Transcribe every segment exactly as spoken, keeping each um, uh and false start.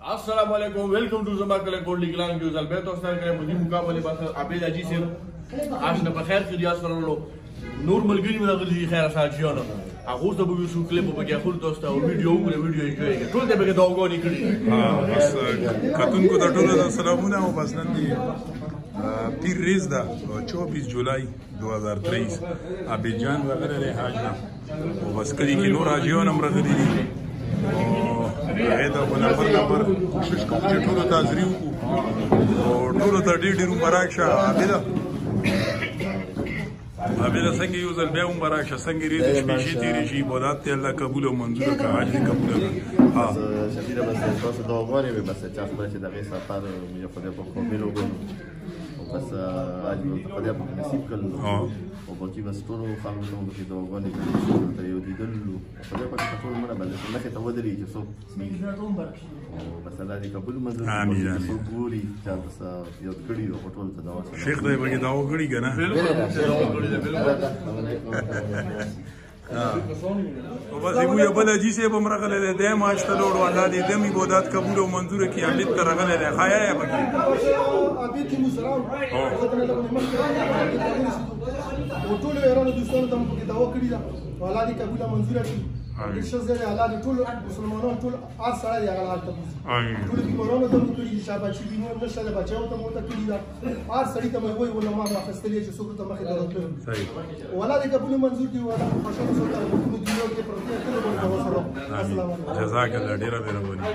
السلام علیکم ویلکم ټو زما کله کوډ لیګلان کې ځل به تاسو سره کوم دي مقابله بس عبید اجي سر آشنا په خیر کې ریاض سره نور ملګری مې غلي خیر ساتجونه هغه ته به شو کلیپ په کې خپل تاسو ته ویډیو وګورئ ویډیو انجوای کړئ ټول ته به دا وګورئ کړئ ها بس کتون کو د ټولو سلامونه او بس نن دی پیر ریز دا چوبیس جولای دو هزار تیئیس ابیجان وغیرہ حاجنا او بس کلی کې نور حاجیون هم راغلي دي هغه دا په نمبر نمبر کوشش کوم چې ټولو ته حاضري وکړو او ټولو ته ډېر ډېر مبارک شه عابده عابده څنګه یو ځل بیا مبارک شه څنګه ریزې شپې شي تېرې شي عبادات ته الله قبول او منظور کړه حاج دې قبول کړه ها شبیره بس تاسو دا وګورئ بس چې خپل چې دغه سفر مې په دې په کومې وګورم بس حاج په دې په نصیب کړل او باقي بس ټول خلکو ته چې دا وګورئ ته یو دیدل په دې په ټول مړه باندې مخه ته ودرې چې څوک بس الله دې قبول منظور امين امين څوک ګوري چې بس یو کړي او ټول ته دا وسه شیخ دې بګي دا وګړي کنه او بس یو یو بل اجي سه بمرغله ده د ماش ته لوړ الله دې دمي بودات قبول او منظور کی امید تر غله ده خایا یا بګي ابي کی مسلام او ټول ایران دوستانو ته په دعوا کړی دا الله دې قبول منظور کړي ان شاء الله الله دې ټول مسلمانانو ټول هر سره یې هغه حالت ته امين ټول دې مورونو ته کړی شابه چې بینو نشه له بچاو ته مو ته کړی دا هر سړی ته مې وای ونه ما راخستلې چې څوک ته مخې ته راځي صحیح والله دې قبول منظور دي والله خوشاله څو ته په دنیا کې پرته ټول ورته وسره السلام علیکم جزاک الله ډیر مهرباني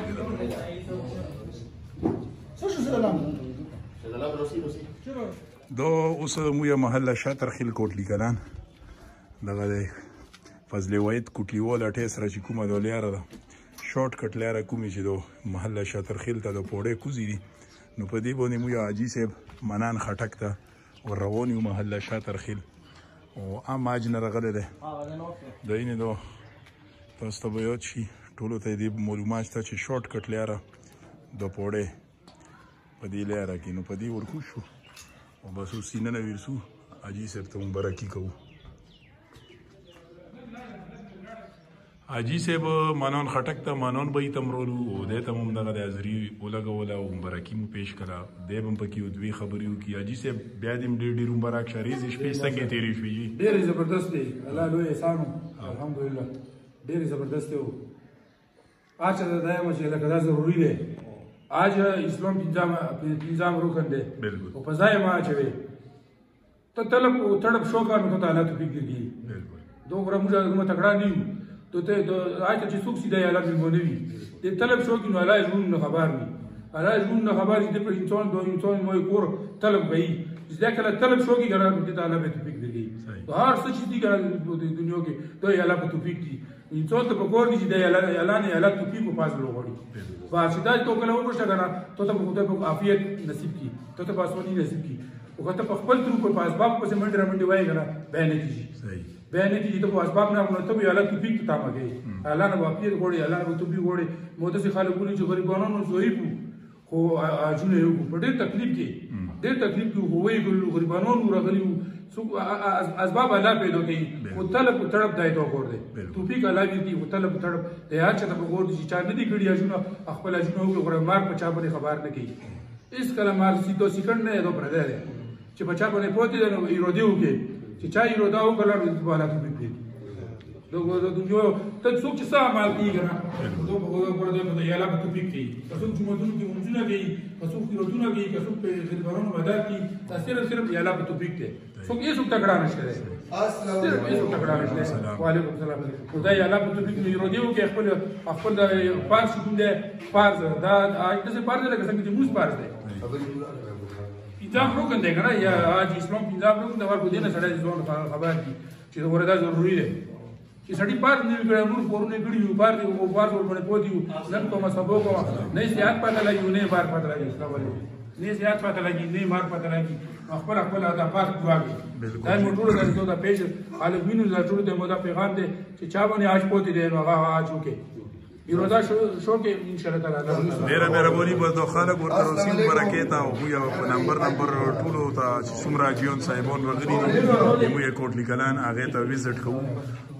څه شو سلام سلام روسي روسي دو اوس مو یو محله شاتر خیل کوټلی کلان دغه دی فضل وحید کوټلیوال اټه سره چې کومه د لیاره ده شارټ کټ لیاره کومې چې دو محله شاتر خیل ته د پوړې کوزي دي نو په دې باندې مو یو حاجي صاحب منان خټک ته ور روان یو محله شاتر خیل او عام حاج نه راغلی دی د اینې دو تاسو ته به یاد شي ټولو ته دې معلومات شته چې شارټ کټ لیاره د پوړې په دې لیاره کې نو په دې ورکوز شو او بس اوس یې ننه ورسو حاجي صاحب ته مبارکي کوو حاجي صاحب منان خټک ته منان به یې تمرولو او دی ته هم دغه د حاضري ولګوله او مبارکي مو پیش کړه دی به هم پکې یو دوې خبرې وکړي حاجي صاحب بیا دې هم ډېر ډېر مبارک شه ریزې شپې څنګه تېرې شوې ډېرې زبردست دی الله لوی احسان الحمدلله ډېرې زبردست دی آج ته دا یم چې لکه دا ضروري دی آج اسلام پنځم رکن دی بالکل او په ځای ما اچوي ته طلب او تړب شو کار نو ته الله توفیق درکړي بالکل دو غره موږ موږ تکړه نه یو ته ته آج چې څوک سیده الله دې مونږ وي دې طلب شو کې نو الله زموږ نه خبر وي الله زموږ نه خبر دې په انسان دوه انسان مو کور طلب کوي ځکه کله طلب شو کې ګرځي دې الله به توفیق درکړي هر څه چې دي ګرځي د دنیا کې ته الله په توفیق دي انسان ته په کور دي چې الله الله نه الله توفیق په پاس لوغړي فاسدای تو کله وګورئ کنه ته ته خدای په عافیت نصیب کی ته ته پاسونی نصیب کی او ته په خپل تر په اسباب په منډه منډه وای کنه بیان کیږي صحیح بیان کیږي ته په اسباب نه مونږ ته الله توفیق ته ماګي الله نه عافیت غوړي الله نه توفیق غوړي مو ته خلکو چې غریبانو ضعیف خو اجونه یو په ډېر تکلیف کې ډېر تکلیف کې هوې ګل غریبانو راغلي سو اسباب الله پیدا کوي او طلب طلب دای ته ور دي توفیق الله دې او طلب طلب ته یا چې ته ور دي چې چا نه دي کړی اجونه خپل اجونه وګړه مار په چا باندې خبر نه کوي اس کله مار سیدو سکند نه دو پر ده چې په چا باندې پوتې نو ایرودیو کې چې چا ایرودا وکړل په الله توفیق دي دغه د دنیا ته څوک چې څه عمل کوي کنه دغه په پر دې په یاله په توفیق کوي څوک چې مدونو کې مونږونه کوي څوک چې rodونه کوي څوک په خدمتونو مدد کوي تاسو صرف یاله په توفیق کوي څوک یې څوک تکړه نشته السلام علیکم تکړه نشته وعلیکم السلام خدای یاله په توفیق نه ایرودیو کې خپل خپل د پارس کوم دې پارس دا اته سه پارس لکه څنګه چې موږ پارس دی پنځم رکن دی کنه یا اج اسلام پنځم رکن د ورکو دینه سره ځوان خبر دي چې وردا ضروري دی چې سړی پار نه کړي نور کورونه کړي یو بار دی او بار ور باندې پوتیو نن کومه سبو کومه نه سیاحت پته لګي نه بار پته لګي اسلام علیکم نه سیاحت پته لګي نه مار پته لګي خپل خپل دا پاس دواږي دا موټر د دوه پیج الګ وینو د ټول د مودا پیغام دی چې چا باندې آج پوتې دی نو هغه آج وکي ایرودا شو شو کې ان شاء الله تعالی ډیره مهرباني به د خلک ورته رسیدو برکت او یو په نمبر نمبر ټولو ته چې څومره جیون صاحبون وغلی دي مو یې کوټلی کلان هغه ته وزټ کوو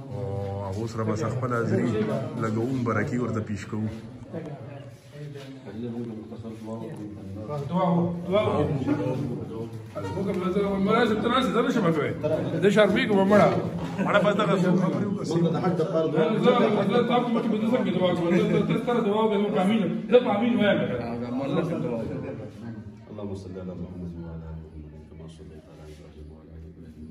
او هغه سره بس خپل حاضري لګوم برکي ورته پیش کوو دعا دعا ممكن ما لازم تناسى ده مش مكوي ده شاربيك ومرا انا بس ده ده حد قال ده ده تعرف ممكن بدوسك دعا ده ترى دعا ده مقامين ده مقامين وين اللهم صل على محمد وعلى ال محمد كما صليت على ابراهيم وعلى ال ابراهيم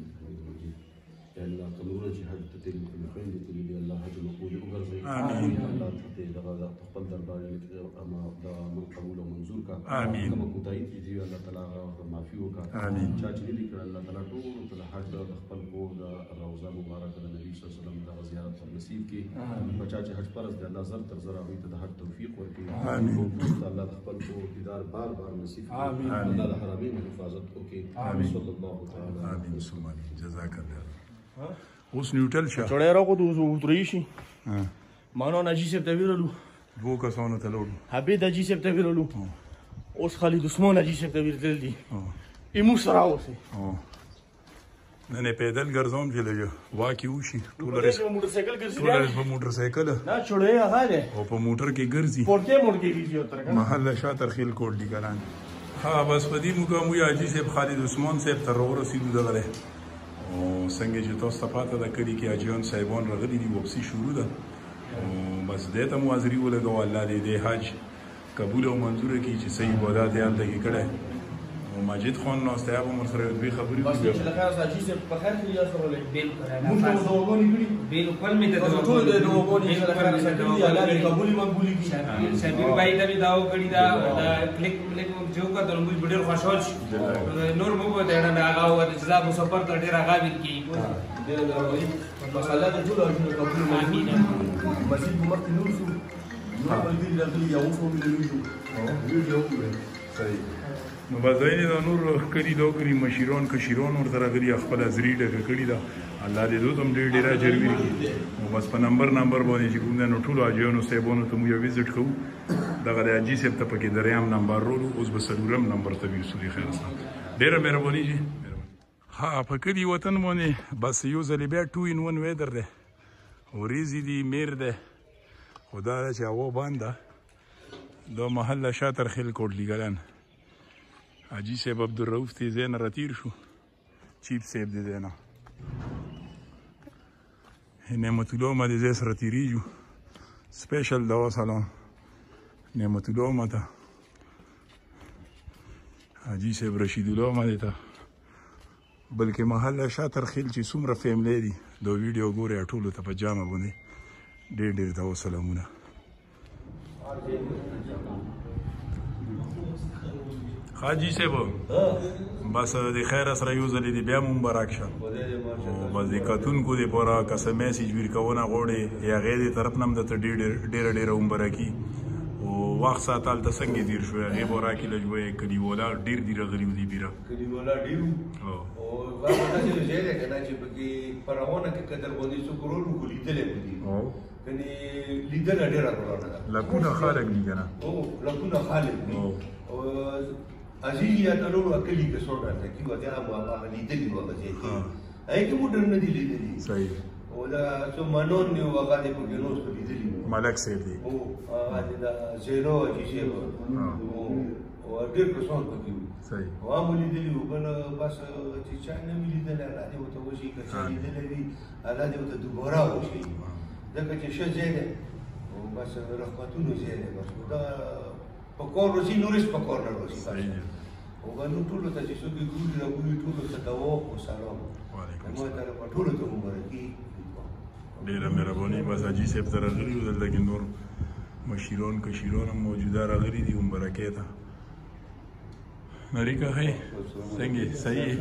يا الله تنور جهاد تتم كل خير تريد الله حج المقبول وغرزي امين الله تحتي دغا تقدر بالك اما دا من قبول ومنظور کا امين كما كنت ايتي الله تعالى ما فيك امين چاچ لي کړه الله تعالی ټول ته حج د خپل کو د روزه مبارک د نبی صلی الله علیه وسلم د زیارت نصیب کی بچا چې حج پرز د الله زر تر زر اوی ته د حج توفیق ورکړي امين الله خپل کو دیدار بار بار نصیب امين الله د حرمین حفاظت وکړي امين صلی الله تعالی امين ثم جزاك الله اوس نیوټل شه چړې راغو د وتري شي مانو نجی سپ ته ویرلو دوه کسانو ته لوړو حبیب نجی سپ ته ویرلو اوس خالد عثمان نجی سپ ته ویرل دي ایمو سره اوسه نه نه پیدل ګرځوم چې لږه واکي وشي ټول رس موټر سایکل ګرځي ټول رس په موټر سایکل نه چړې هغه ده او په موټر کې ګرځي پورته موټر کې کیږي تر محله شاطر خیل کوټ دی کلان ها بس په دې موږ مو یاجی صاحب خالد عثمان صاحب تر ورسېدو دغه او څنګه چې تاسو ته پاته ده کړي کې اجیان صاحبان راغلي دي واپسي شروع ده او بس دې ته مو حاضري ولګو الله دې دې حج قبول او منظور کړي چې صحیح عبادت یې هلته کې کړی او ماجد خان نو استیاب عمر سره دوی خبرې بس چې د خیر ساجي سے په خیر کې یا سره لګ بیل کړه موږ نو دوغونی کړی بالکل می ته ټول د دوغونی سره خیر ساجي الله دې قبول مقبول کړي شبیر بھائی ته داو کړی دا کلیک کلیک جو کا د موږ ډېر خوشحال شو نور مو په دې نه هغه او د جزاب سفر ته ډېر هغه ویل کی ډېر دا بس الله دې ټول اجر قبول امين مسجد عمر نور شو نو په دې راغلي یو څو ویلو ویډیو صحیح نو بځاینې دا نور کړي دا کړي مشیران کشیران ورته راغلي خپل ازري ډکه کړي دا الله دې دوی هم ډېر ډېر اجر ورکړي نو بس په نمبر نمبر باندې چې کوم نو ټولو اجیانو صاحبانو ته مو یو وزټ کوو دغه د اجي صاحب ته پکې دریم نمبر ورو اوس به څلورم نمبر ته ویسو خیر سره ډېره مهرباني جي ها په کلي وطن باندې بس یو ځلې بیا ټو ان ون ویدر دی وریځې دي میر دی خو دا ده چې هوا بنده دا محله شاطر خیل کوټ لیګلان حاجی صاحب عبدالرؤف تی زین رتیر شو چیپ صاحب دی زینا نعمت الله ما دی زیس رتیری جو سپیشل دوا سلام نعمت الله ما تا حاجی صاحب رشید الله ما دی تا بلکې محله شاطر خیل چې څومره فیملی دی دا ویډیو ګورئ ټولو ته په جامه باندې ډېر ډېر دوا سلامونه حاجی صاحب بس د خیر سره یو ځلې دی بیا مبارک شه او بس د کتونکو دپاره که څه میسیج ورکونه غواړې یا هغې د طرف نه هم درته ډېره ډېره مبارکي او وخت ساعت هلته څنګه تېر شوی هغې به راکړي لږ وایي کلیوالا ډېر دي راغلي دي بیره کلیوالا ډېر وو او هغه داسې ځای دی که نه چې پکې په روانه کې که در باندې څوک ورور وکړو لیدلی به دي کنې لیدنه ډېره ګرانه ده لکونه خلک دي که نه او لکونه خلک دي عزیزی یا تلورو اکلی که سوڑا تا کیو اتیا هم آقا لیدلی و آقا زیتی ای که مدرن ندی لیدلی صحیح او دا چو منون نیو آقا دی پو گنوز کو لیدلی ملک سیب دی او آقا دی دا زیرو اجی سیب او دیر کسان کو کیو صحیح او آمو لیدلی و بل بس چی چای نمی لیدلی اللہ دی و تا وشی که چای لیدلی بی اللہ دی و تا دوبارا وشی دکا چی شد زیده و بس رحمتونو زیده بس دا پکور روزی نورش پکور نروزی صحیح او باندې ټولو ته چې څوک ګوري راګوري ټولو ته دوا او سلام وعلیکم السلام مو ته ټولو ته مبارکي ډېره مهرباني بس حاجي صاحب ته راغلي وو دلته کې نور مشیران کشیران هم موجوده راغلي دي مبارکۍ ته نریکا خی څنګه صحیح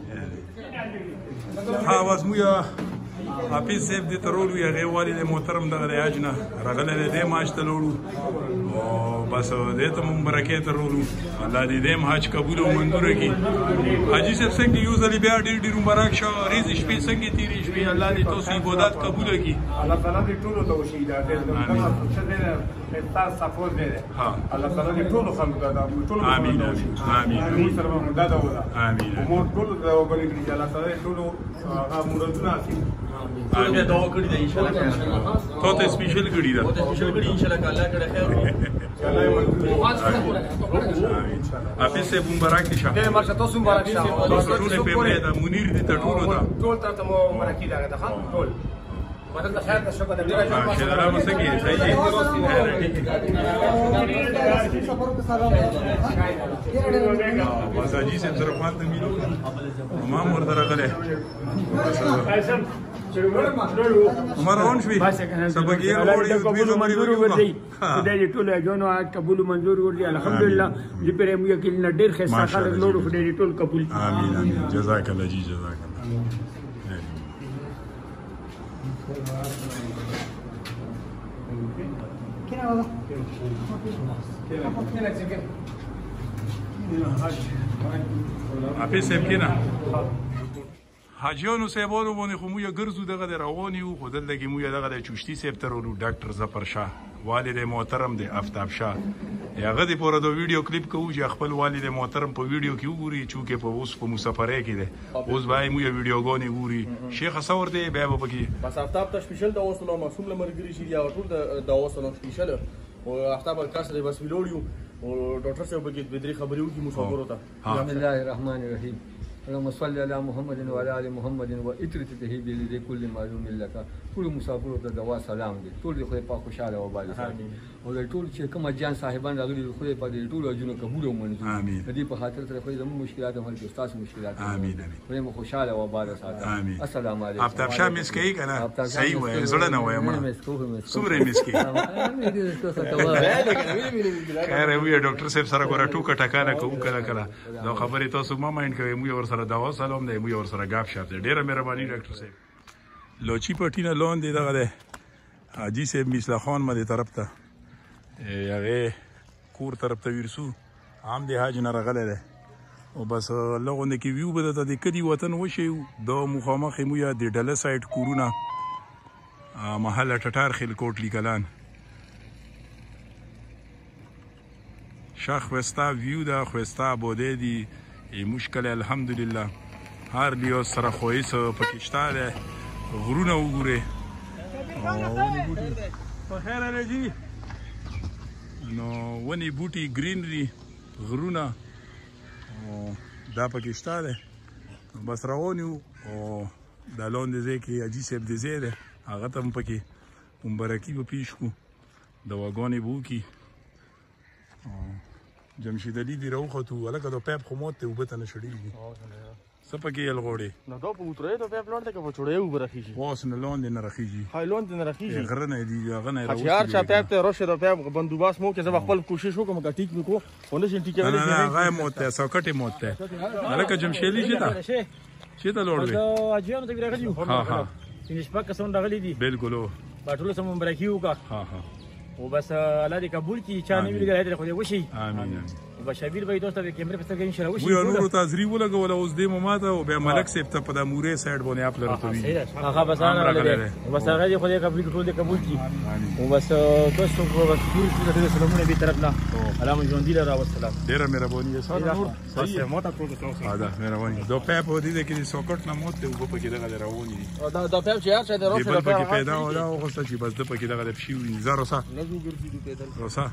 ها بس مو یا حافظ صاحب دې ته رولو هغې والد محترم دغه د حج نه راغلی دی دی ماش ته لوړو او بس دې ته مو مبارکۍ ته رولو الله دې دې هم حج قبول او منظوره کړي حاجي صاحب څنګه یو ځلې بیا ډېر ډېر مبارک شه ورځې شپې څنګه تېرې شوې الله دې تاسو عبادت قبوله کړي الله تعالی دې ټولو ته وشي دا تاسو سپورټ دی الله تعالی دې ټولو خلکو ته ټولو امين امين موږ سره مو دا دا امين مو ټولو ته وګورئ چې الله تعالی ټولو هغه مرادونه ټول بیا دعا کړې ده ان شاء الله. تو ته سپیشل کړی ده. او ته سپیشل کړی ان شاء الله الله کړه خیر وي. حافظ صاحب مبارک شه. ډېر مارشه تاسو مبارک شه. ټول په پرې ده منیر دي ته ټول ده. ټول ته مو مبارکي ده ده ټول. مدد د خیر د شکر د ډېر شه دا مسکی صحیح دی. بس اجي سم سره پات میلو ما مور درغله عمر اون شوي سبق یې وړي او دوی منظور ورته خدای دې ټول اجونو قبول منظور ورته الحمدلله دې پرې مو یقین ډېر خسته خلک نور خدای دې ټول قبول. امين امين جزاك الله جي جزاك الله. حافظ صاحب کینا حاجیانو صاحبانو باندې خو موږ ګرځو دغه روان یو خو دلته کې موږ دغه د چشتي صاحب ته ورو ډاکټر ظفر شاه والد محترم دی آفتاب شاه هغه دې پوره د ویډیو کلیپ کوو چې خپل والد محترم په ویډیو کې وګوري چې په اوس په مسافرۍ کې دی اوس به موږ ویډیوګانې ګوري شیخ ثور دی بیا به پکې بس آفتاب ته سپیشل د اوسلو معصوم لمرګری شي یا ټول د اوسلو سپیشل او آفتاب کاسره بس ویډیو او ډاکټر صاحب کې د دې خبرې وکړي مسافرو ته. بسم الله الرحمن الرحیم. اللهم صل على محمد وعلى ال محمد واطرته بلذ كل معلوم لك. ټول مسافرو ته دوا سلام دي. ټول خو په خوشاله او باندې امين. او ټول چې کوم جان صاحبان راغلي خو په دې ټول اجونه قبول او منظور امين. دې په خاطر سره خو زموږ مشکلات هم هر استاد مشکلات امين امين. خو مو خوشاله او باندې ساتي امين. السلام علیکم. آفتاب شاه مسکی کنه صحیح وای زړه نه وای ما سمره مسکی خیر وی ډاکټر صاحب سره ګوره ټوکه ټکانه کوم کله کله دا خبرې تاسو ما ماین کوي مو ور سره دوا سلام دی مو ور سره غاب شاپ دی ډیره مهرباني ډاکټر صاحب. لوچی پټینه لون دی دغه دی حاجی صاحب میسلا خان مده طرف ته هغه کور طرف ته ورسو عام دی حاج نه راغله ده او بس لغونه کې ویو بده د کدي وطن وشي د مخامخ مو یا د ډله سایت کورونه محله ټټار خیل کوټ لیکلان شاخ وستا ویو دا خوستا بوده دی مشکل الحمدلله هر دیو سره خوېس پکشتاله غرونه وګوره په خیر راځي نو ونی بوټي گرینری غرونه دا پکشتاله بس روانیو او د لاندې ځای کې اجي صاحب د ځای ده هغه ته هم پکې مبارکي به پیش کړو دواګانې به وکړي جمشید علي دې راوخوتو هلکه دا پیپ خو مات دی اوبه ته نه شړېږي څه پکې یې لغوړې نو دا په وترې دا پیپ لاندې که په چوړې اوبه رخیږي اوس نه لاندې نه رخیږي های لاندې نه رخیږي غره نه دي هغه نه راوځي هر چا پیپ ته راشه دا پیپ بندوباس مو کې زه خپل کوشش وکم که ټیک وکړو خو نه شم ټیکولی نه هغه یې موت دی سوکټ یې موت دی هلکه جمشید علي چېرته چېرته لوړ دی حاجیانو ته بې راغلي یو ها ها پنځه شپږ کسان راغلي دي بلکل هو با ټولو سره مبارکي وکړه ها ها او بس الله دې قبول کړي چا نه وي لیدلی خو دې وشي امین امین شبیر بھائی دوست اب کیمرے پہ ان شاء اللہ وی نور تازری ولا ولا اوس دې مماته او به ملک سیب ته په د مورې سایډ باندې اپ لرته وی هغه بس انا بس هغه دې خو دې قبول ټول دې قبول کړي او بس تاسو خو بس ټول دې سلامونه به طرف نه علامه جون دی را والسلام ډیره مهرباني سره نور صحیح ماته ټول تاسو دا مهرباني دو پیپ ودی دې کې سوکټ نه موت ته وګ پکې دغه راونی دا دا پیپ چې هر څه دروښه دا پکې پیدا ولا او خو چې بس د پکې دغه د پښې انتظار وسه لږ ګرځي دې پیدل وسه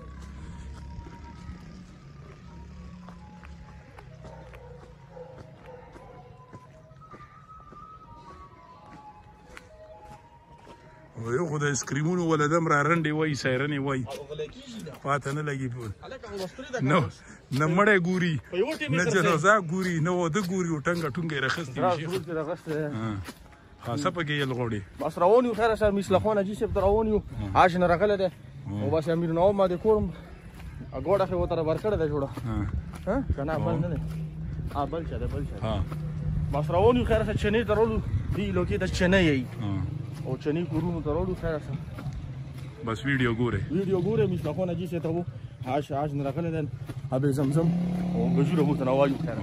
یو خو د اسکریمونو ولدم را رنډې وای سیرنې وای پاته نه لګي نو نه مړی ګوري نه جنازه ګوري نه واده ګوري او ټنګه ټونګې راخستې شي ها څه پکې یې لغوړې بس روان یو خیر سره میسلا خان اجي صاحب روان یو عاش نه راغلی دی او بس امیر نو ما د کورم ګوډه خو تر ورکړه ده جوړه ها کنه بل نه ا بل شه ده بل شه ها بس روان یو خیر سره چنې درولو دی لوکې د چنې یې او چنې کورونو ته راوړو خیر سره بس ویډیو ګوره ویډیو ګوره میسلا خان اجي صاحب ته وو عاش عاش نه راغلی دی ابي زمزم او بجوره مو ته نوایو خیر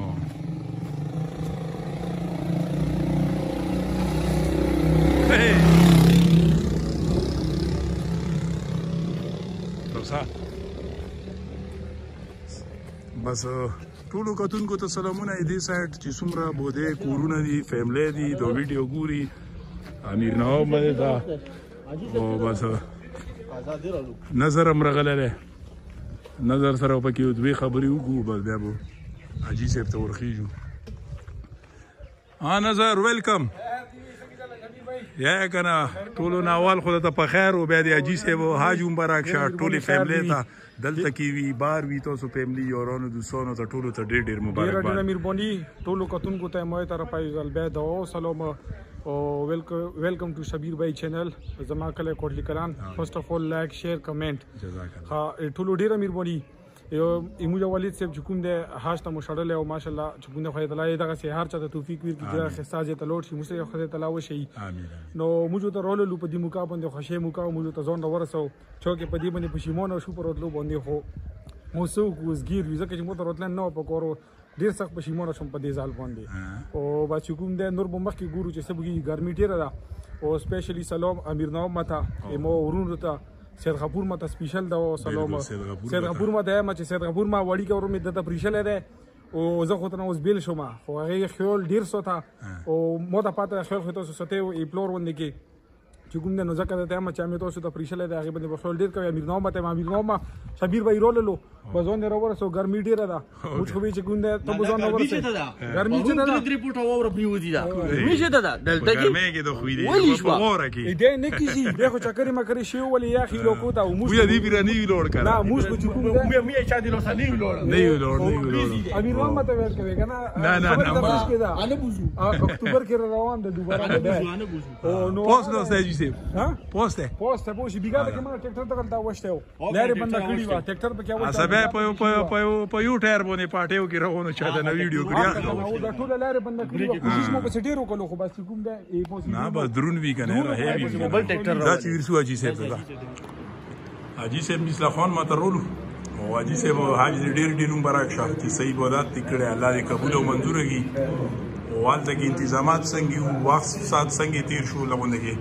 بس ټولو کتونکو ته سلامونه دې سایت چې څومره بوده کورونه دي فیملی دي د ویډیو ګوري امیر نواب باندې دا او بس نظر هم راغلی دی نظر سره پکې یو دوې خبرې وکړو بس بیا به حاجي صاحب ته ورخېږو ها نظر ویلکم یا کنه ټولو ناوال خو ته په خیر او بیا د حاجي صاحب او حاج مبارک شه ټولې فیملی ته دلته کې وي بار وي تاسو فیملی یارانو دوستانو ته ټولو ته ډېر ډېر مبارک ډېر ډېر مهرباني ټولو کتونکو ته مې طرفه یو ځل بیا دعا او سلام او ویلکم ټو شبیر بھائی چینل زما کله کوټلی کلان فرست اف اول لایک شیر کمنټ جزاک الله ها ټولو ډېر مهرباني یو ایموجا والد صاحب چې کوم دی حاج ته مو شړلی او ماشاءالله چې کوم دی خدای تعالی دغسې هر چا ته توفیق ورکړي چې دغه ښایسته ځای ته لاړ شي موږ سره خدای تعالی وشي نو موږ ته راللو په دې موقع باندې خوښۍ موقع موږ ته ځان راورسو چونکې په دې باندې پښیمانه شو په راتلو باندې خو مو څوک اوسګیر وي ځکه چې مو ته راتلل نه وه په کار ډېر سخت پښیمانه شوم په دې ځال باندې او بس چې کوم دی نور به مخکې ګورو چې څه بګي ګرمي ډېره ده او سپیشلی سلام امیر نواب مته مو ورونو ته سید غفور ما ته سپیشل دا سلام سید غفور ما ته ما چې سید غفور ما وړي کا ورمه د پریشل ده او زه خو ته اوس بیل شوم خو هغه خیال ډیر سوته او مو ته پاتې خیال خو تاسو سته او پلور وندې کې چې کوم د نو ځکه ته ما چې مې تاسو ته پریشل ده هغه باندې خیال ډیر کوي امیر نوم ته امیر نوم شبیر بای روللو بزون دی راور سو ګرمي ډیره ده موږ خو به چې کوم ده ته بزون راور سو ګرمي چې ده ریپورت اور پریوځي دا میشه ده دلته کې ګرمي کې دوه ویلې په وره کې دې نه کیږي دغه چکرې مکرې شی ولې یا خې لوکو ته موږ دې بیرانی ویلوړ کړه نه موږ چې کوم ده مې چا دي لوسه نه ویلوړ نه ویلوړ نه ویلوړ امیر نوم ته ویل کوي کنه نه نه نه انا بوزو اکتوبر کې روان ده دوباره ده او نو پوس نو سېجی سي ها پوسټ پوسټ به شي بیګا ته کومه ټریکټر ته غلطه وشته لاره بند کړی و ټریکټر په کې اول سبه په په په په یو ټایر باندې پټیو کې روانو چا دا ویډیو کړی او دا ټول لاره بند کړی و کوشش مو په سټیرو کولو خو بس کوم ده ای پوس نه بس درون وی کنه را هی موبایل ټریکټر دا چې ورسو حاجی صاحب دا حاجی صاحب مثلا خان ماترولو او حاجی صاحب حاج ډیر ډیر مبارک شه چې صحیح بولات تکړه الله دې قبول او منظور کړي او والته کې تنظیمات څنګه یو وخت سات څنګه تیر شو لغونه کې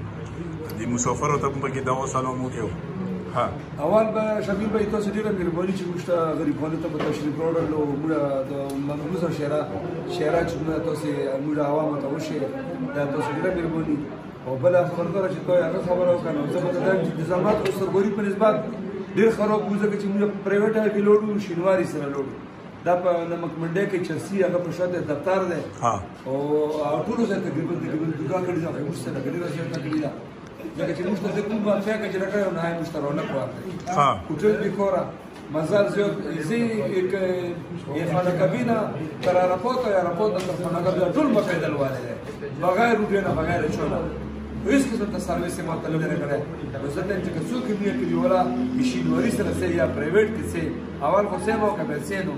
د مسافر ته په کې دا سلام وکړو ها اول به شبیر بھائی تاسو ډیره مهرباني چې موږ ته غریبانو ته په تشریف راوړلو موږ د منګوزه شهرا شهرا چې موږ تاسو موږ عوامو ته وشي دا تاسو ډیره مهرباني او بل خبردار چې تاسو هغه خبره وکړو چې په دغه انتظامات او سرګوري په نسبت ډیر خراب وځي چې موږ پرایویټ کې لوړو شینواري سره لوړو دا په نمک منډه کې چرسي هغه په شاته دفتر ده ها او ټول ځای تقریبا تقریبا دغه کړي دا موږ سره کړي راځي دا کړي دا لکه چې موږ ته کوم واقعیا کې راکړو نه موږ ته رونه کوي ها کوټل بیکورا مزار زیات زی یک یه خانه کابینه تر اراپورت یا اراپورت تر خانه کابینه ټول مکه دلواله ده بغیر روډه بغیر چولا هیڅ قسم ته سرویس ما طلب نه کړه نو ځکه چې څوک یې کړی ولا مشینوري سره سي یا پرایویټ کې سي اول خو سه مو کبه سينو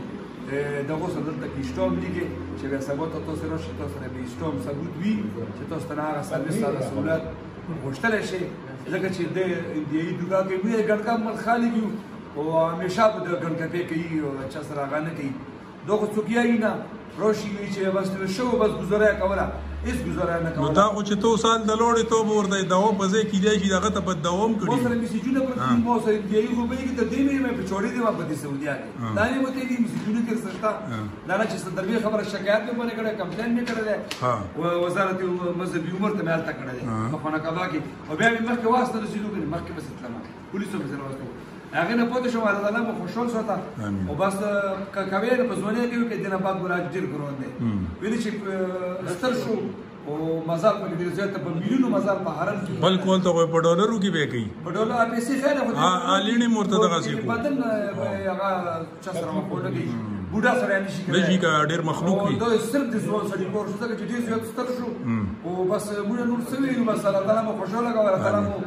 دغه سره د کیشتوم دیګه چې به سبا تاسو سره شته سره به کیشتوم ثبوت وي چې تاسو ته هغه سرویس سره سہولت غوښتل شي ځکه چې د دې دغه کې وی ګډکا مل خالی وي او همیشه په دغه ګډکا کوي او چې سره غانه کوي دغه څوک یې نه روشي وی چې بس شو بس گزاره کوله هیڅ گزاره نه کوله نو دا خو چې تو سال د لوړې تو ورته داو په ځای کې دی چې دغه ته په دوام کړی مو سره میسجونه پر مو سره دی یو به کې ته دی مې په چوری دی په دې سعودیا کې دا نه مته دي میسجونه کې سرتا دا نه چې ستربي خبره شکایت به باندې کړه کمپلین نه کړل او وزارت مذهبي امور ته مال تا کړل په خانه کبا کې او بیا مخکې واسطه رسیدو کې مخکې بس اسلام پولیسو به سره واسطه هغه نه پوه شو الله تعالی مو خوشحال ساته او بس کوي په ځواني کې کې دنه بعد ګراج ډیر ګرون دی ویل چې ستر شو او مزار په دې ځای ته په میلیونو مزار په حرم کې بل کول ته په ډالرو کې به کوي په ډالر پیسې خیر هو ها الینی مرتضی غسی کو بدن هغه چسره مو لګي بوډا سره نشي کوي نشي کا ډیر مخلوق وي دا صرف د ځوان سړي کور څه چې ډیر زیات ستر شو او بس موږ نور څه ویلو بس الله تعالی مو خوشاله غواړي الله تعالی مو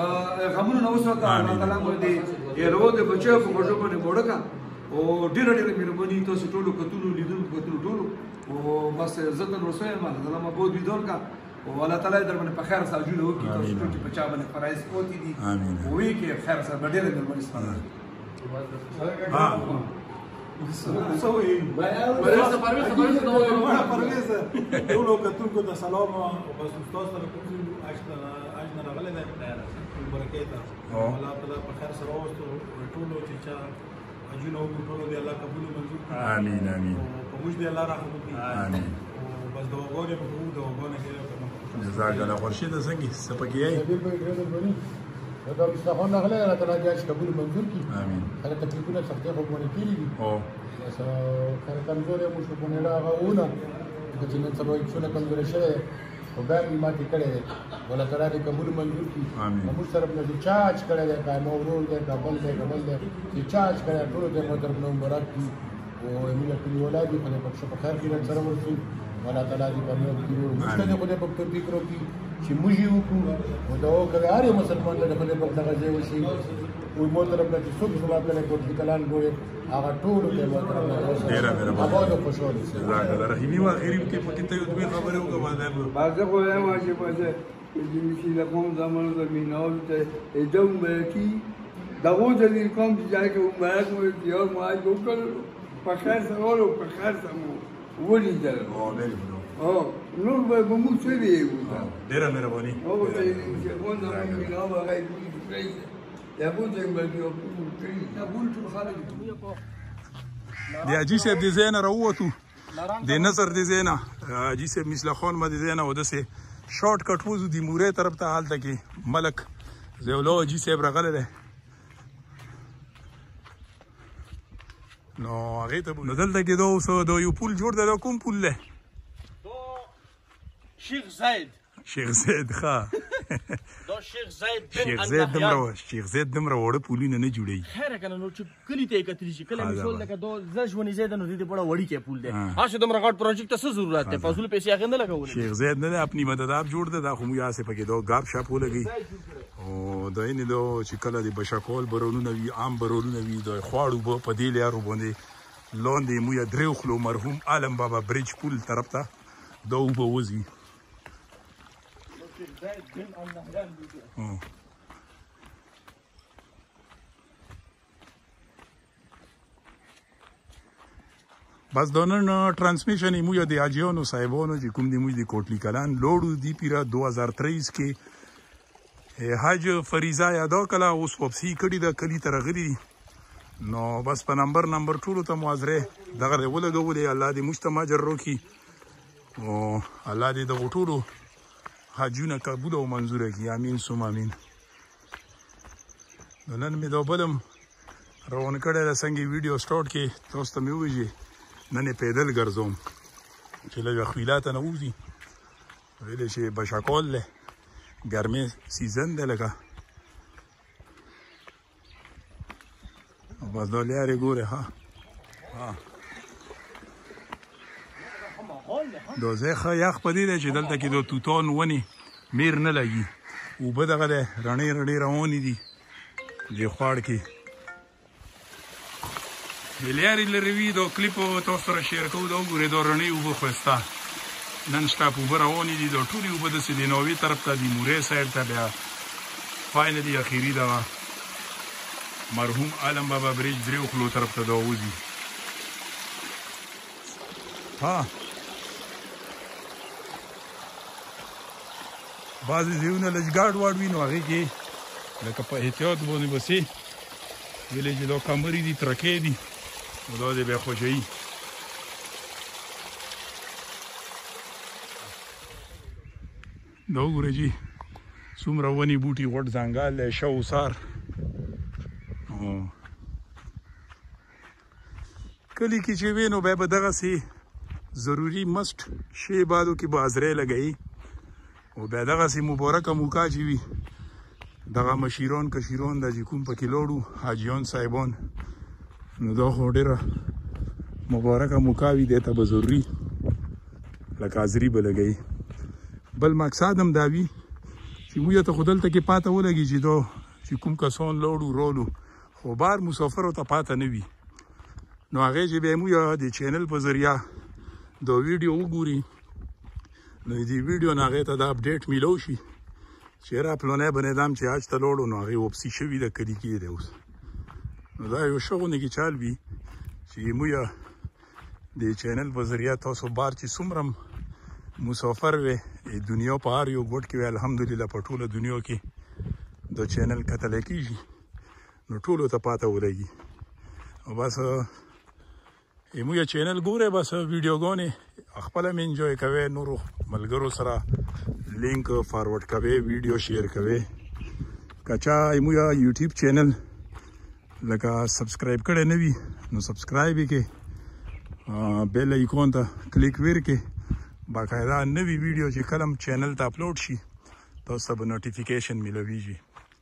غمونو نو وسوته الله تعالی مو دې یرو دې بچو په خوشو باندې وړکا او ډیر ډیر مهرباني تاسو ټولو کتلو لیدل کتلو ټولو او بس عزت رسول ما الله ما بود ویدور کا او الله تعالی در باندې په خیر سره جوړ وکړي تاسو ټول په چا باندې فرایض کوتي دي او وی کې خیر سره ډیر مهرباني ستاسو ها سوي ورته پرويز خبرې ته وایو پرويز ټولو کتونکو ته سلام او بس تاسو سره کوم اجنه اجنه راغله ده برکته الله تعالی په خیر سره واستو ټولو چې چا اجنه او ټولو دی الله قبول منظور امين امين او موږ دی الله رحمت وکړي امين بس دعا غوړې په دعا غوړې کې جزاک الله خورشید څنګه څه پکې یې دا مستخون نغله را تعالی جاش قبول منظور کی امين هغه تکلیفونه سختي خو مونږ کړی دي او بس کار کمزورې مو شو په نه راغونه چې نن سبا یې څونه کمزورې شوه او دا یې ماته کړې ولا تعالی قبول منظور کی امين موږ سره په چاچ کړی دی کا نو ورو دی کا بل دی کا بل دی چې چاچ کړی ټول دې مو طرف نو مبارک کی او موږ ټول ولادي په پښه په خیر کې سره ورسو ولا تعالی دې په نور کې ورو مستنه خو دې په توفیق وکړي چې موږ یو وکړو او دا وکړي هر مسلمان له خپل په دغه ځای وشي او مو طرف نه چې څوک سبا کله کوټ کلان ګوري هغه ټول ته مو طرف نه ډیر ډیر آباد او خوشاله جزاک الله رحیمی و غریب کې پکې ته یو دوی خبره وکړه بعضه خو هم چې پځه چې چې له کوم زمانو د میناول ته ادم کی دغه د کوم ځای کې عمر مو یو ما وکړ په خیر سره او په خیر سره ولیدل او بالکل او نور به مو څه دی ډیره مهرباني او ته چې کوم زمانو میناول هغه دې یا بو څنګه بلکې او دا ګول ټول خلک دی اجي صاحب دې زین راووتو د نظر دې زین اجي صاحب مثل خان ما دې زین او دسه شارټ کټ وزو دی مورې طرف ته حالت کې ملک زولو اجي صاحب راغله ده نو هغه ته نو دلته کې دوه سو دو یو پول جوړ دی کوم پول له شیخ زید شیخ زید ښه دا شیخ زید بن شیخ زید دمره شیخ زید دمره وړه پولینه نه جوړي خیر کنه نو چې کلی ته کتلی شي کله مثال لکه دو زژونی زید نو دې په وړي کې پول دی هاشه دمره غټ پروجیکټ څه ضرورت ده فاصله پیسې هغه نه لګول شیخ زید نه خپل مدد اپ جوړ ده دا خو مو یاسه پکې دو غاب شاپ ولګي او داینې دو چې کله د بشکول برونو وی عام برونو وی د خواړو په پدیل یارو باندې لاندې مو یا دریو خلو مرحوم عالم بابا بریج پول طرف ته دو به وزي بس دونن ट्रांसमिशन مو یا د اجیانو صاحبانو چې کوم دی مو د کوټلی کلان لوړو دی پیرا دو هزار تیئیس کې حج فریضه ادا کړه اوس واپسی کړي د کلی ترغلی نو بس په نمبر نمبر ټولو ته معذره دغه ولګولې الله دې مجتمع جرو کی او الله دې د ټولو حجونه قبول او منظور کی امين ثم امين نن مې دا بلم روان کړه څنګه ویډیو سٹارټ کې تاسو ته مې وږي نن پیدل ګرځوم چې لږه خیلات نه وځي ویل شي بشکول له ګرمه سیزن ده لګه بس دا لري ګوره ها ها دوزه خا یخ پدې چې دلته کې د توتون ونی میر نه لګي او به دغه رڼې رڼې روانې دي د خوړ کې ملياري لروي دو کلیپ تاسو سره شیر کوو دا وګورئ دا رڼې اوبه خوستا نن سټاپ اوبه روانې دي دا ټولې اوبه د سیدینوي طرف ته دي مورې سایډ ته بیا فاینلی اخیری دا مرحوم عالم بابا بریج دریو خلو طرف ته دا وځي ها بعضې ځایونه لږ ګاډ واډ وي نو هغې کې لکه په احتیاط باندې بسې ویلې چې دا کمرې دي ترکې دي نو دا دې بیا خوشوي دا وګورئ جي څومره ونې بوټي غوټ ځنګل دی شاوسار کلی کې چې وي نو بیا به دغسې ضروري مست شی بادو کې بازرې لګوي او بیا دغسې مبارکه موقع چې وي دغه مشیران کشیران د چې کوم پکې لاړو حاجیان صاحبان نو دا خو ډېره مبارکه موقع وي دی ته به ضروري لکه حاضري به لګوي بل مقصد هم دا وي چې موږ ته خو دلته کې پاته ولګي چې دا چې کوم کسان لاړو رالو خو بار مسافرو ته پاته نه وي نو هغې چې بیا موږ د چینل په ذریعه دا ویډیو وګوري نو دې ویډیو نه هغې ته دا اپډیټ میلو شي چې را پلونی بنیدم چې حج ته لاړو نو هغې واپسي شوي د کلي کې دی اوس نو دا یو ښه غوندې کې چال وي چې موږ د چینل په ذریعه تاسو بار چې څومره مسافر وې دنیا په هر یو ګوټ کې وې الحمدلله په ټوله دنیا کې د چینل کتلی کېږي نو ټولو ته پاته ولګي او بس موږ چینل ګورئ بس ویډیوګانې خپله مې انجوی کوئ نورو ملګرو سره لینک فارورډ کوي ویډیو شیر کوي کچا ایمو یا یوټیوب چینل لکه سبسکرایب کړی نه وي نو سبسکرایب یې کړئ بیل آیکون ته کلیک ورکړئ باقاعده نوی ویډیو چې کله هم چینل ته اپلوډ شي تاسو ته به نوټیفیکیشن میلویږي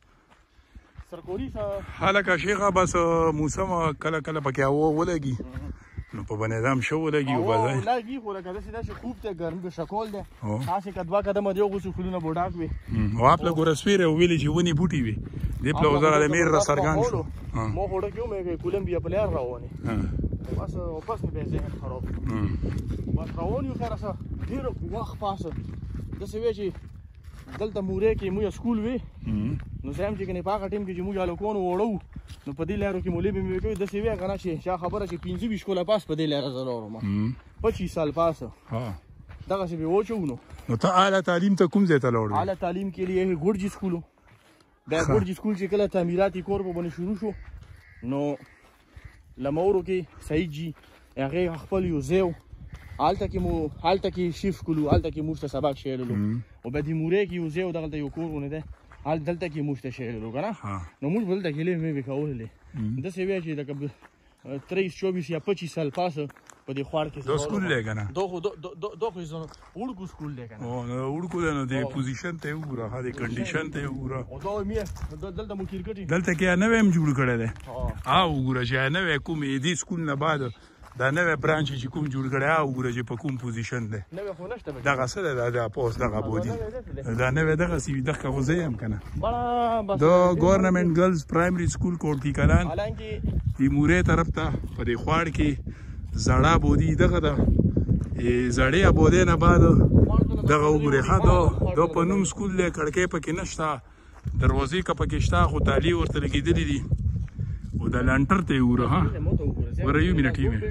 هلکه شیخه بس موسم کله کله پکې هوا ولګي نو په بنظام شو ولګي او بازار ولګي خو لکه داسې داسې خوب ته ګرم به شکول دی تاسې که دوه قدمه دی هغوسې خولونه به ډاک وي او آپ له ګوره سپیره ویلې چې ونې بوټي وي دې پله وزاره د میر را څرګند شو ما خوړه کې ومې کولمبیا په لار روانې بس واپس مې بیا ذهن خراب بس روان یو خیر څه ډېر وخت پاسه داسې وی چې دلته مورې کې موږ سکول وي نو زه هم چې کنې په هغه ټیم کې چې موږ هلکان وړو نو په دې لارو کې مولې به مې کوي داسې وی که نه چې چا خبره چې پنځه ویشت کاله پاس په دې لاره زه لاړم پچیس سال پاسه دغسې به واچوو نو نو ته اعلی تعلیم ته کوم ځای ته لاړې اعلی تعلیم کے لیے ګورجي سکول بیا ګورجي سکول چې کله تعمیراتي کور په باندې شروع شو نو لمورو کې سعید جي هغې خپل یو ځای هلته کې مو هلته کې شیفت کړو هلته کې موږ ته سبق شیللو او بیا د مورې کې یو ځای و دغلته یو کور غوندې دی هلته دلته کې موږ ته شیللو که نه نو موږ به دلته کیلې مې به کولې داسې وی چې لکه تریس چوبیس یا پچیس سال پاسه په دې خوار کې دا سکول دی که نه دا خو دا خو وړکو سکول دی که نه وړکو دی نو د پوزیشن ته یې وګوره ښه د کنډیشن ته یې وګوره او دا مې دلته مو کرکټ دلته کې نوی هم جوړ کړی دی ها وګوره چې نوی کوم دې سکول نه بعد دا نوی برانچ چې کوم جوړ کړی ها وګوره چې په کوم پوزیشن دی دغه څه دی دا پوس دغه بودي دا نوی دغسې وي دغه خو زه یم که نه دا ګورنمنټ ګرلز پرایمري سکول کوټکی کلان د مورې طرف ته په دې خواړ کې زړه بودي دغه ده زړې بودې نه بعد دغه وګورې ښه دا په نوم سکول دی کړکۍ پکې نشته دروازې که پکې شته خو تالې ورته لګېدلې دي او دا لنټر ته یې وګوره ښه وره یو منټ یې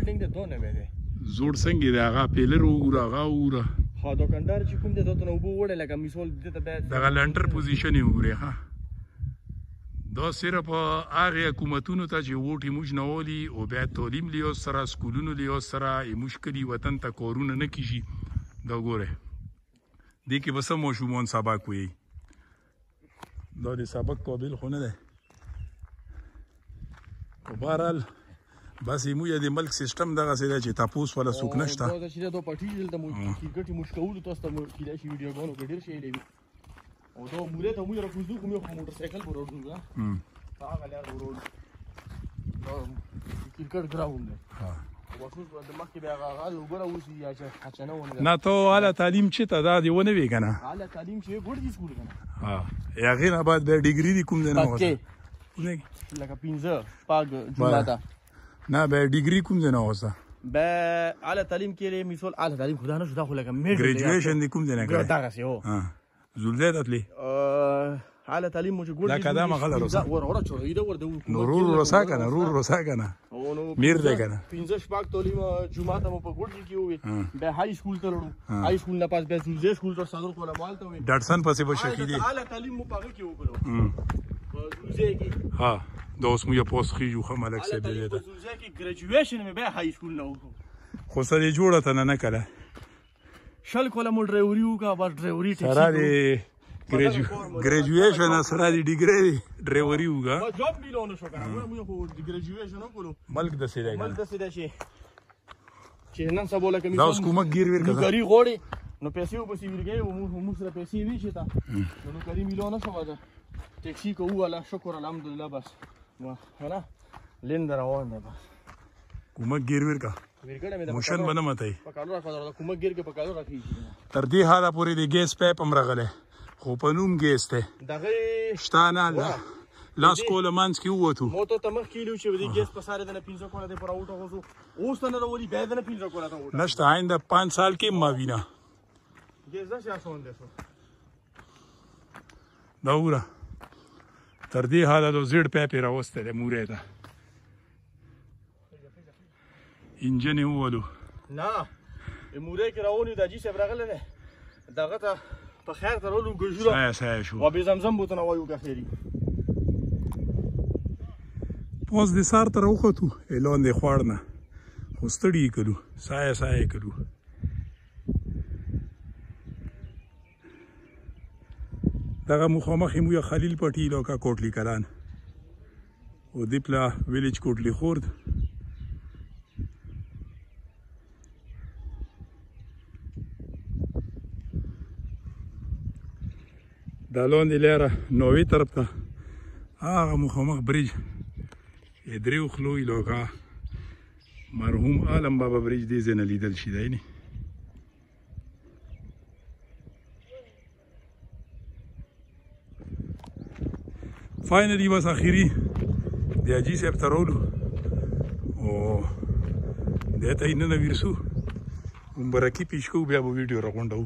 زوړ څنګه دی هغه پیلر وګوره هغه وګوره دوکاندار چې کوم دی دا ته نه اوبه وړی لکه مثال دغه لنټر پوزیشن یې وګورې ښه دا صرف هغې حکومتونو ته چې ووټ یې موږ نه والي او بیا تعلیم لیاز سره سکولونو لیاز سره یې موږ کلي وطن ته کارونه نه کیږي دا ګورئ دې کې به څه ماشومان سبق ویي دا د سبق قابل خو نه دی په بهرحال بس یې د ملک سیسټم دغسې دی چې تپوس والا څوک نشته دا چې دا پټي دلته مو کرکټ یې موږ کولو تاسو ته کیدای شي ویډیوګانو کې ډېر شی وي او دا مورې ته موږ راکوزو خو موږ موټر سایکل به راوړو په هغه لار به وروړو دا کرکټ ګراوند دی وخصوص د مخکې بیا هغه اوبه راوځي یا چې خچنه ونه نه ته اعلی تعلیم چېرته دا دې ونه وي که نه اعلی تعلیم چې ګورجي سکول که نه هغې نه بعد بیا ډیګري دي کوم ځای نه پکې لکه پنځه شپږ جوړه ده نه بیا ډیګري کوم ځای نه وسته بیا اعلی تعلیم کې لیے مثال اعلی تعلیم خدا نه شو دا خو لکه میډ ګریجویشن دې کوم ځای نه کړی دغسې هو زولدی ته تلې اعلی تعلیم مو چې ګورجي دا قدمه غله روسه ور ور چوره ور د نو رور روسا کنه رور روسا کنه میر دی کنه پنځه شپږ تعلیم جمعه ته مو په ګورجي کې وي بیا های سکول ته وړو های سکول نه پاس بیا زولدی سکول ته صدر کوله مال ته وي ډاټسن پسې به شکیدي اعلی تعلیم مو پاګه کې وکړو ها دا اوس مو یو پوس خېجو ښه ملک صاحب دی دا زولدی کې ګریجویشن مې بیا های سکول نه وکړو خو سره یې جوړه ته نه نه کله شل کوله مو ډرایوري وکړه بس ډرایوري سره دی ګریجویشن سره دی ډیګري ډرایوري وکړه جاب میلونه شو کنه موږ خو ګریجویشن وکړو ملک د سیده ملک د سیده شي چې نن سبا لکه دا اوس کومه ګیر ویر کړه ګری غوړي نو پیسې وبسې ورګي او موږ سره پیسې وی شي تا نو ګری میلونه شو دا ټیکسي کو والا شکر الحمدلله بس ها لیند روان ده بس کومه ګیر ویر کا موشن بنه متای په کالو راځه کومه ګیر کې په کالو راځي تر دې حاله پورې د ګیس پایپ هم راغله خو په نوم ګیس ته دغه شتانه لاس کوله مانس کې ووتو مو ته تمخ کیلو چې د ګیس په ساره د پنځه کوله د پر اوټو غوسو اوس ته نه وری به د پنځه کوله ته وټه نشته آینده پنځه سال کې ما وینا ګیس دا څه اسون ده دا وره تر دې حاله د زیړ پایپ راوسته د مورې ته انجن یې وولو نه مورې کې راونی د جی صاحب راغله ده دغه ته په خیر ته رولو ګجوره سایه سایه شو و به زمزم بوته نه وایو کفری پوز د سار ته راوختو اعلان دی خوړ نه خو ستړي کړو سایه سایه کړو دغه مخامخ یې مویه خلیل پټي علاقه کوټلی کلان و دیپلا ویلیج کوټلی خورد دا لاندې لاره ناوې طرف ته هغه مخامخ بریج یې درې خلو علاقه مرحوم عالم بابا بریج دې ځای نه لیدل شي دی نه فاینلی بس اخیری د حاجي صاحب ته رولو او دې ته یې ننه ویرسو مبارکي پیش کوو بیا به ویډیو راغونډوو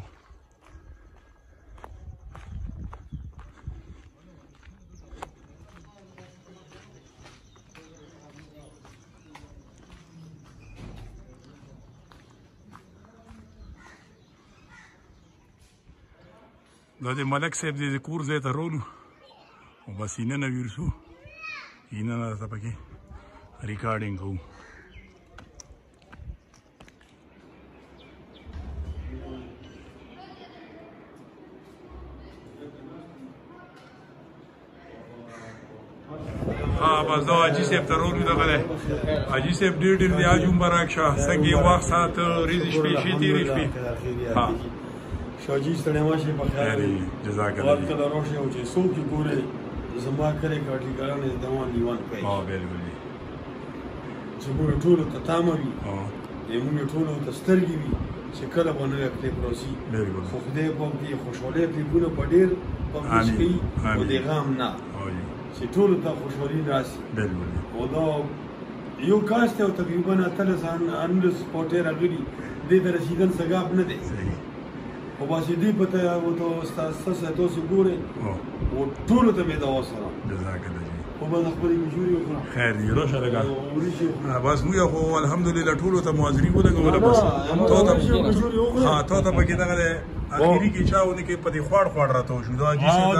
دا د ملک صاحب د کور ځای ته رولو او بس یې ننه ویرسو یې ننه درته پکې ریکارډینګ کوو ها بس دا حاجي صاحب ته رولو دغه دی حاجي صاحب ډېر ډېر دی حاج مبارک شه څنګه یې وخت ساته ورځې شپې شي تېرې شپې ها شاجي ستړی ماشي په خیر جزاک الله وخت کله روشي او چې څوک یې ګوري زما کړی کاټي ګرانې دوان نیوان کوي ها بالکل چې موږ ټول ته تامه وي یې موږ ټول ته سترګې وي چې کله به نوی کلیپ راځي خو خدای پاک دې خوشحالۍ کلیپونه په ډېر پبلیش کوي او د غم نه چې ټولو ته خوشحالي راشي او دا یو کاست دی او تقریبا اتلس انولس سپوټې راغلي دې ته رسېدل څه ګاپ نه دی خو باسې دې پته او ته ستاسو تاسو ګورئ او ټولو ته مې دعا سره جزاک الله خو به خپلې مجبوري وکړه خیر دی راشه لږه بس موږ خو الحمدلله ټولو ته معذري ولګوله بس تا ته ها تا ته پکې دغه دی اخیري کې چا ونه کې په دې خوړ خوړ راته وشو دا حاجي صاحب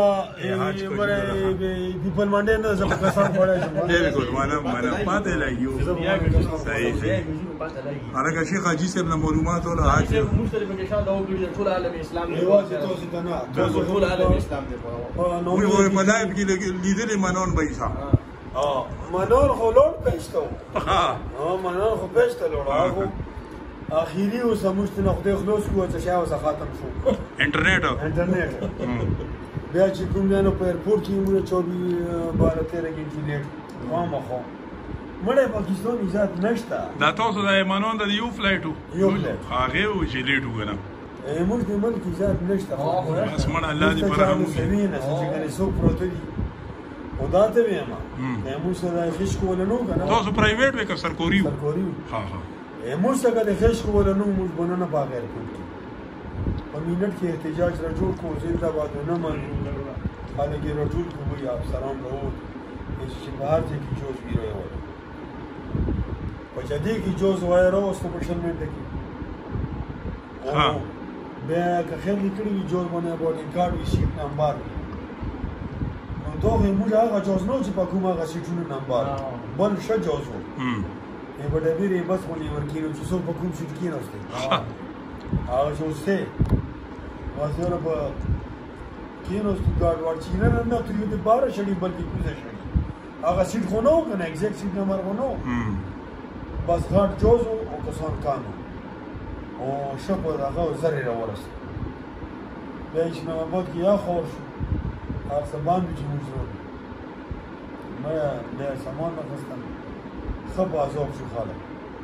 پیپل منډې نه زه په کسان خوړی شم بالکل معلوم معلوم پاتې لګي صحیح صحیح هغه شیخ حاجي صاحب نه معلومات ولا حاجي موږ ته په نشان دا وکړي ټول عالم اسلام دی واځي تاسو ته نه تاسو ټول عالم اسلام دی نو وي په لایف کې لیدلې منون به ایسا اه منون خو لوړ پېشتو ها اه منون خو پېشته لوړ هغه اخیری او سمشت نه خدای خلاص کو چې شاو څه ختم شو انټرنیټ انټرنیټ بیا چې کوم نه په ایرپورټ کې موږ چوبیس بارہ تیرہ کې لیټ وامه خو مړه پاکستان ایجاد نشته دا تاسو د ایمانون د یو فلایټو یو فلایټ هغه و چې لیټ وګنه موږ د ملک ایجاد نشته بس مړه الله دې پر رحم وکړي نه چې کنه سو پروت دي او دا ته وایم موږ سره هیڅ کول نه کنه تاسو پرایویټ وکړ سرکوري سرکوري ها ها موږ څنګه د هیڅ کول نه موږ بنونه باغیر کوو په مینټ کې احتجاج را جوړ کو زنده باد نه مانو خلک یې راټول کوو یا سلام کوو چې بهر ځای کې جوز بیرو وي په جدي کې جوز وای راوستو په شل منټه کې ها بیا که خلک کړي جوز باندې بورډینګ کارت وي سیټ نمبر نو دوه موږ هغه جوز نو چې په کومه هغه سیټونو نمبر بل ش جوز وو ای په دې ری بس خو نیور کینو چې څو په کوم سیټ کې راځي هغه جوز ته وازره په کینو ستګار ورچې نه نه تر یو د بار شړی بلکې کوزه شړی هغه سیټ خو نو کنه ایگزیکټ سیټ نمبر خو نو بس غاټ جوز او کسان کانو او شپه هغه زری را ورسته بیا چې نو بعد کې یا خور شو هر سبان چې موږ ما د سامان راستم خب عذاب شو خاله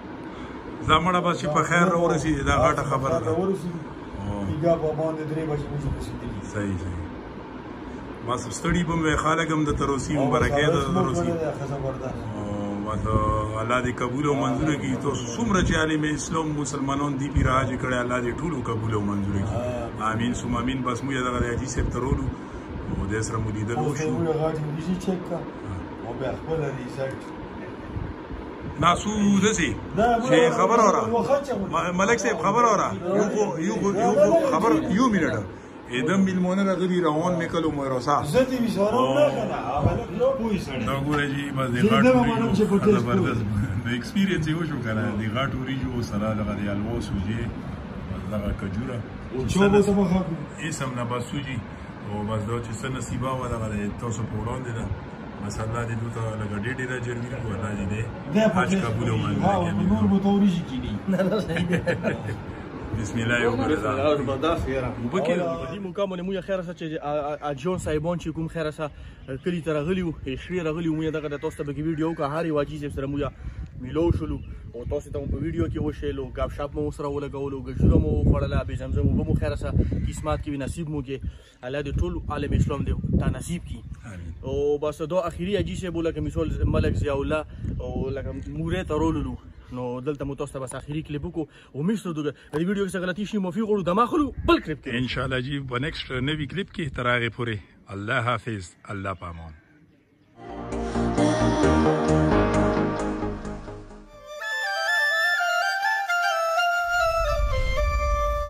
زمړه بس په خیر ورسېږي دا غاټه خبره ده ورسېږي دیګه په باندې درې بجې موږ رسېدلی صحیح صحیح بس ستړي به مې خالق هم د تروسی مبارکي ده تروسی بس الله دې قبول او منظور کړي تاسو څومره چې عالم اسلام مسلمانان دي پیراج کړي الله دې ټول قبول او منظور کړي امين ثم امين بس مو دغه حاجي صاحب ترولو او د سره مو لیدل وشو او غاټي دې چک کا او بیا خپل ریسرچ ناسو دسي چې خبر اورا ملک صاحب خبر اورا یو یو خبر یو منټ ادم ملمونه راغلي روان میکلو مې راسا زدي وسارو نه کنه هغه نو پوي سره دا ګورې جی بس د غاټو زبردست د ایکسپیرینس یو شو کنه د غاټو ریجو سره دغه د الوو سوجي دغه کجوره او چوبو سم خاطر اسم نه بس سوجي او بس دا چې څه نصیبه وه دغه د تاسو په وړاندې ده بس الله دې دوی ته لږه ډېر ډېره جرګي کړو الله دې دې حج قبول او منظور کړي نور به ته وریجې کینی بسم الله الرحمن الرحیم دې مقام باندې موږ خیر سره چې اجون صاحبان چې کوم خیر سره کلی ته راغلي وو شوي راغلي وو موږ دغه د تاسو ته پکې ویډیو وکړه هر یو حاجي صاحب سره موږ میلو شولو او تاسو ته په ویډیو کې وشیلو ګپ شاپ مو سره ولګولو ګجوره مو خوړله به زمزم مو مو خیر سره قسمت کې نصیب مو کې الله دې ټول عالم اسلام دې تا نصیب کی او بس دا اخیری حاجي صاحب لکه مثال ملک ضیاء الله او لکه مورې ته رولو نو دلته مو تاسو ته بس اخیری کلیپ وکړو امید ستو د دې ویډیو کې څه غلطي شي مو غوړو دماغلو بل کلیپ کې ان شاء الله جی په نیکسټ نوی کلیپ کې تر هغه پورې الله حافظ الله پامان